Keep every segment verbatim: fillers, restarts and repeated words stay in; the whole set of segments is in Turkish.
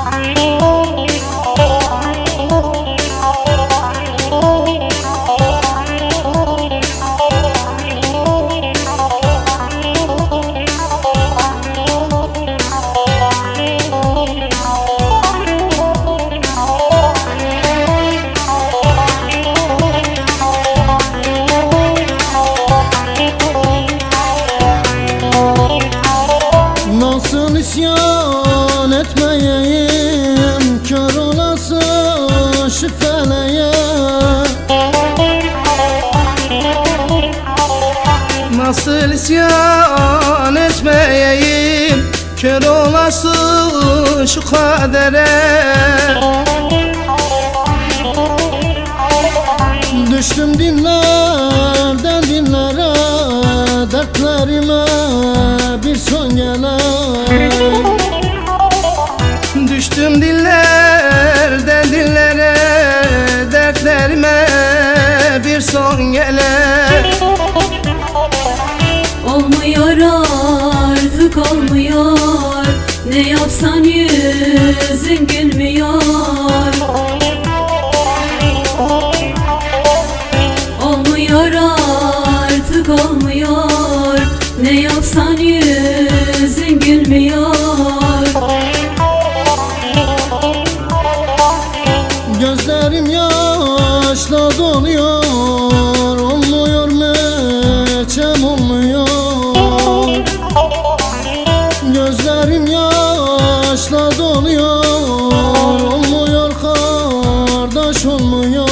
Nasıl isyan etmeyeyim, kör olası şu feleğe. Nasıl isyan etmeyeyim, kör olası şu kadere. Düştüm dinlerden dinlere, dertlerime bir son gele. Düştüm dillerden dillere, dertlerime bir son gele. Olmuyor artık olmuyor, ne yapsan yüzün gülmüyor. Olmuyor artık olmuyor, ne yapsan yüzün gülmüyor. Gözlerim yaşla doluyor, olmuyor meçem olmuyor. Gözlerim yaşla doluyor, olmuyor kardeş olmuyor.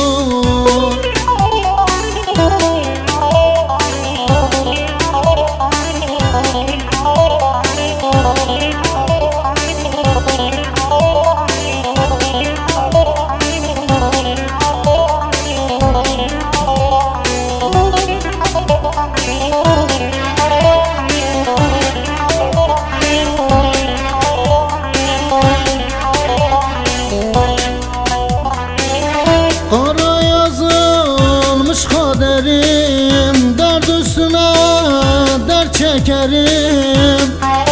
Kara yazılmış kaderim, dert üstüne dert çekerim.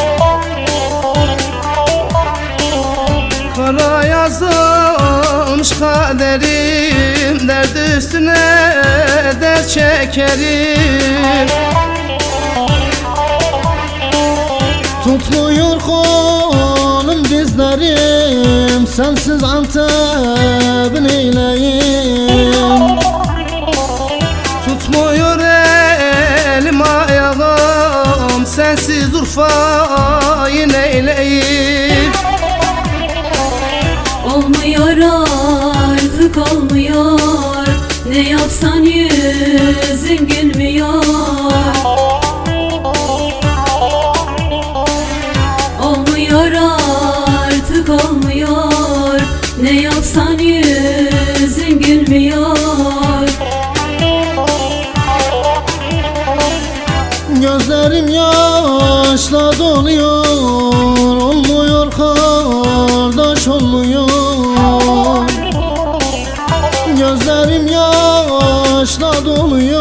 Kara yazılmış kaderim, dert üstüne dert çekerim. Tutmuyor kolum dizlerim, sensiz Antep'in eyleyim. Tutmuyor elim ayağım, sensiz Urfa'yı neyleyim. Olmuyor artık olmuyor, ne yapsan yüzün gülmüyor. Olmuyor artık olmuyor, ne yapsan yüzün gülmüyor. Gözlerim yaşla doluyor, olmuyor kardeş olmuyor. Gözlerim yaşla doluyor,